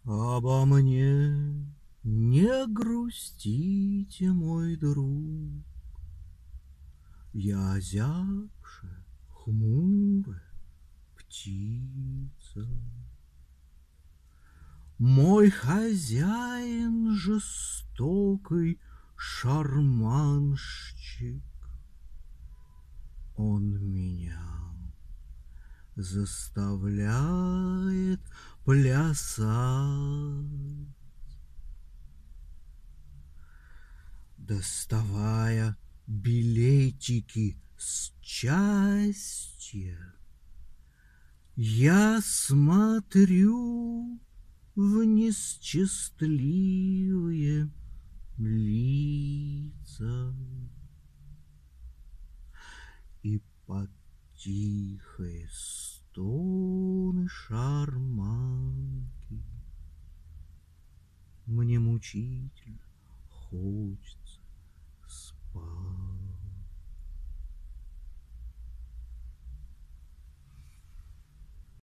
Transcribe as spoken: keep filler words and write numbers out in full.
Обо мне не грустите, мой друг, Я озябшая, хмурая птица. Мой хозяин жестокий шарманщик, Он меня заставляет плясать. Доставая билетики с счастья, Я смотрю в несчастливые лица и под тихие стоны шарманки мне мучительно хочется